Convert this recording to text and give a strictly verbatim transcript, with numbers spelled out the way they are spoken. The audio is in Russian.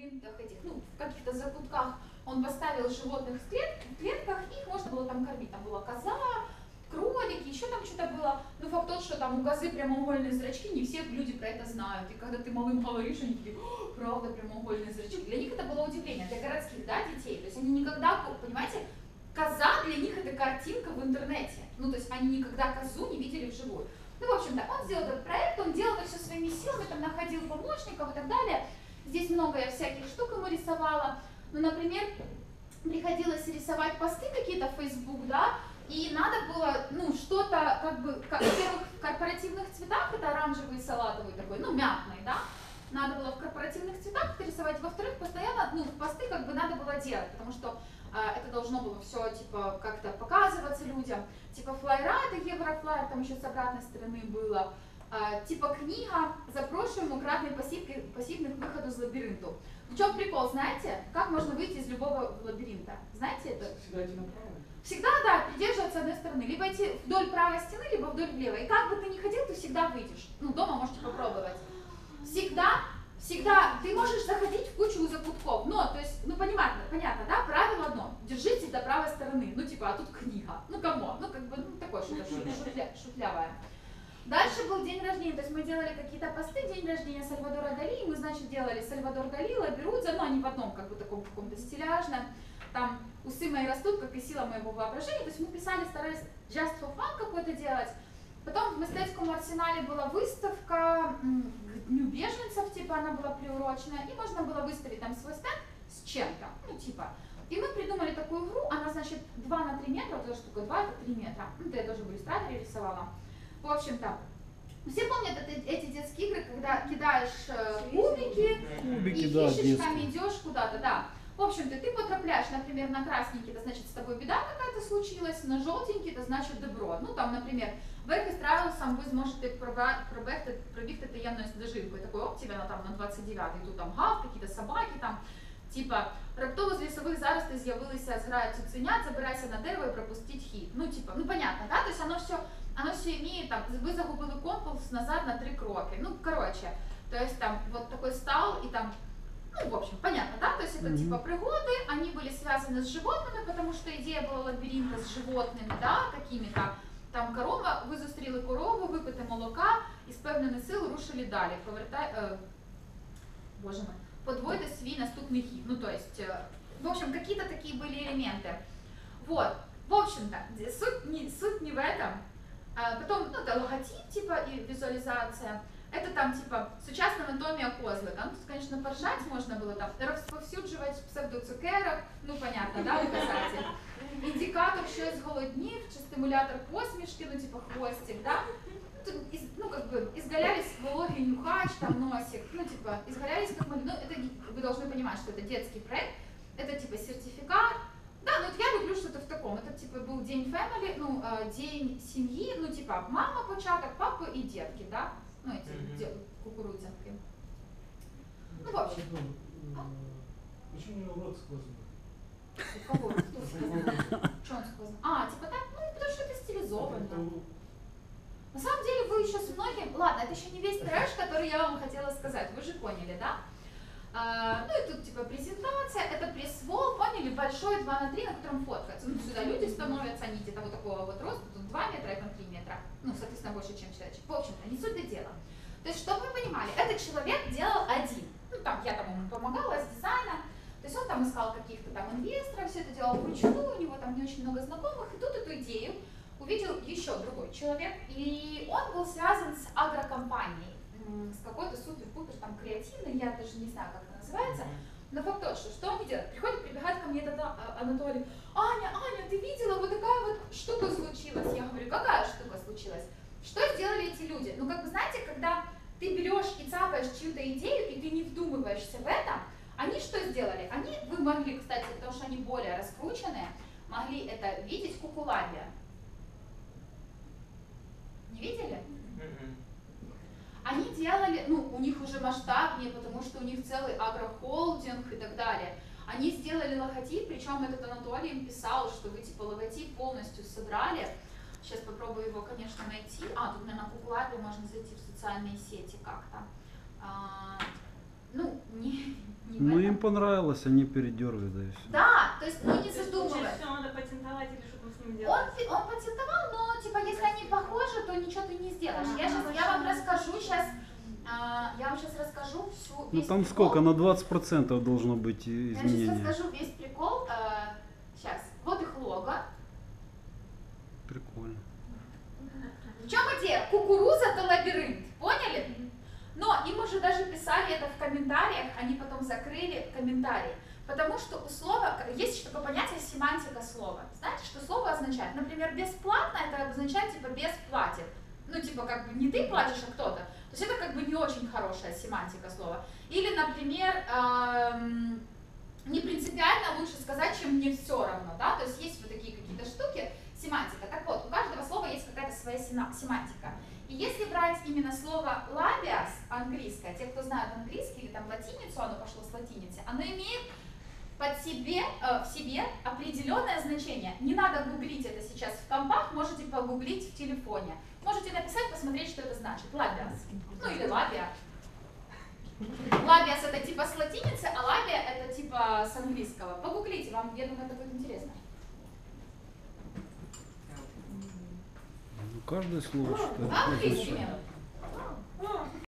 лабиринтах этих, ну, в каких-то закутках он поставил животных в, клет, в клетках, их можно было там кормить. Там была коза, кролики, еще там что-то было. Но факт тот, что там у козы прямоугольные зрачки, не все люди про это знают. И когда ты малым говоришь, они такие, правда, прямоугольные зрачки. Для них это было удивление, для городских, да, детей. То есть они никогда, понимаете, коза для них это картинка в интернете. Ну, то есть они никогда козу не видели вживую. Ну, в общем-то, он сделал этот проект, он делал это все своими силами, там находил помощников и так далее. Здесь много я всяких штук ему рисовала. Ну, например, приходилось рисовать посты какие-то в Facebook, да, и надо было, ну, что-то, как бы, как, во-первых, в корпоративных цветах, это оранжевый, салатовый такой, ну, мятный, да, надо было в корпоративных цветах это рисовать, во-вторых, постоянно, ну, посты как бы надо было делать, потому что э, это должно было все, типа, как-то показываться людям, типа, флайра, это еврофлайер, там еще с обратной стороны было, э, типа, книга, запрошуємо кратний посібник виходу з лабиринту. В чем прикол, знаете, как можно выйти из любого лабиринта, знаете это? Всегда идти направо. Всегда, да, придерживаться одной стороны, либо идти вдоль правой стены, либо вдоль левой. И как бы ты ни ходил, ты всегда выйдешь. Ну, дома можете попробовать. Всегда, всегда, ты можешь заходить в кучу закутков, но, то есть, ну, понятно, понятно, да, правило одно, держитесь до правой стороны, ну, типа, а тут книга, ну, камон, ну, как бы, ну, такое что-то шутля, шутлявое. Дальше был день рождения, то есть мы делали какие-то посты, день рождения Сальвадора Дали, и мы, значит, делали Сальвадор Дали, Лаберудза, но они в одном, как бы, таком каком-то стиляжном, там, усы мои растут, как и сила моего воображения, то есть мы писали, старались just for fun какой-то делать. Потом в Мистецком арсенале была выставка к Дню беженцев, типа, она была приурочена, и можно было выставить там свой стенд с чем-то, ну, типа. И мы придумали такую игру, она, значит, два на три метра, вот эта штука, два это три метра, ну, это я тоже в иллюстраторе рисовала. В общем-то, все помнят это, эти детские игры, когда кидаешь э, кубики, Кубики, и да, фишечками идешь куда-то, да. В общем-то, ты потрапляешь, например, на красненький, это значит, с тобой беда какая-то случилась, на желтенький, это значит добро. Ну, там, например, верх із страусом ви зможете пробігти, пробігти таємною стежинкою, такой, оп, тебе на, там, на двадцять дев'ятий, тут там гав, какие-то собаки, там, типа, раптово з лісових заростей з'явилися, зграя цуценят, забирайся на дерево і пропустіть хід. Ну, типа, ну, понятно, да, то есть оно все, оно все имеет, там, вы загубили компас назад на три кроки, ну, короче, то есть там, вот такой стал, и там, ну, в общем, понятно, да, то есть это, mm-hmm. типа, пригоды, они были связаны с животными, потому что идея была лабиринта с животными, да, какими-то, там, корова, ви зустріли корову, випити молока, і з певними сил рушили далі, повертай, э, боже мой, подвойте свій наступний хід, ну, то есть, э, в общем, какие-то такие были элементы, вот, в общем-то, суть не, суть не в этом, а потом, ну, это логотип, типа, и визуализация. Это там, типа, сучасна анатомія козлика. Ну, тут, конечно, поржать можно было там, розповсюджувати псевдоцукерок, ну, понятно, да, указатель. Індикатор, що зголоднів, чи стимулятор посмішки, ну, типа, хвостик, да. Тут, из, ну, как бы, изгалялись вологий нюхач, там, носик, ну, типа, изгалялись как мы, ну, это, вы должны понимать, что это детский проект, это, типа, сертификат. Да, ну, вот я люблю что-то в таком, это, типа, был день family, ну, э, день семьи, ну, типа, мама, початок, папа и детки, да. Ну, эти mm-hmm. кукурузинки. Ну, в общем. А? Почему у него рот сквозной? У кого? Кто сквозной? Что он сквозной? А, типа так, ну, потому что это стилизовано. На самом деле вы еще с многим... Ладно, это еще не весь трэш, который я вам хотела сказать. Вы же поняли, да? А, ну и тут типа презентация, это пресс-вол, поняли, большой два на три, на котором фоткается. Ну, сюда люди становятся, они где-то вот такого вот роста, тут два метра, и там три метра. Ну, соответственно, больше, чем человечек. В общем-то, не суть до дела. То есть, чтобы вы понимали, этот человек делал один. Ну, там, я там ему помогала с дизайном. То есть, он там искал каких-то там инвесторов, все это делал вручную, у него там не очень много знакомых. И тут эту идею увидел еще другой человек. И он был связан с агрокомпанией. С какой-то супер-пупер там креативной, я даже не знаю, как это называется, но факт тот, что, что они делают? Приходит, прибегает ко мне этот Анатолий, Аня, Аня, ты видела, вот такая вот штука случилась. Я говорю, какая штука случилась? Что сделали эти люди? Ну, как бы, знаете, когда ты берешь и цапаешь чью-то идею, и ты не вдумываешься в это, они что сделали? Они, вы могли, кстати, потому что они более раскрученные, могли это видеть кукулавия. Не видели? Они делали, ну, у них уже масштабнее, потому что у них целый агрохолдинг и так далее. Они сделали логотип, причем этот Анатолий им писал, что вы типа логотип полностью собрали. Сейчас попробую его, конечно, найти. А, тут, наверное, на Куклабе можно зайти в социальные сети как-то. А, ну, не, не Мы им понравилось, они передергивают, да и все. Да, то есть, ну не То есть, задумываясь. все надо патентовать или что там с ним Он, делать? пи- он патентовал, но типа если они похожи, то ничего ты не сделаешь. Я, Ага, щас, я вам расскажу сейчас, я вам сейчас расскажу всю Ну весь там прикол. сколько? На двадцать процентов должно быть и- Я сейчас изменение. расскажу весь прикол. Сейчас, вот их лого. Прикольно. В чем идея? Кукуруза это лабиринт, поняли? Но им уже даже писали это в комментариях, они потом закрыли комментарии. Потому что у слова, есть еще такое понятие семантика слова. Знаете, что слово означает? Например, бесплатно это означает типа без платья. Ну типа как бы не ты платишь, а кто-то. То есть это как бы не очень хорошая семантика слова. Или, например, эм, не принципиально лучше сказать, чем мне все равно. Да? То есть есть вот такие какие-то штуки, семантика. Так вот, у каждого слова есть какая-то своя сина- семантика. И если брать именно слово labias английское, те, кто знают английский или там латиницу, оно пошло с латиницы, оно имеет под себе, э, в себе определенное значение. Не надо гуглить это сейчас в компах, можете погуглить в телефоне. Можете написать, посмотреть, что это значит. Labias. Ну или лабия. Labias это типа с латиницы, а лабия это типа с английского. Погуглите, вам, я думаю, это будет интересно. Ну, каждое слово что-то. Английский метод.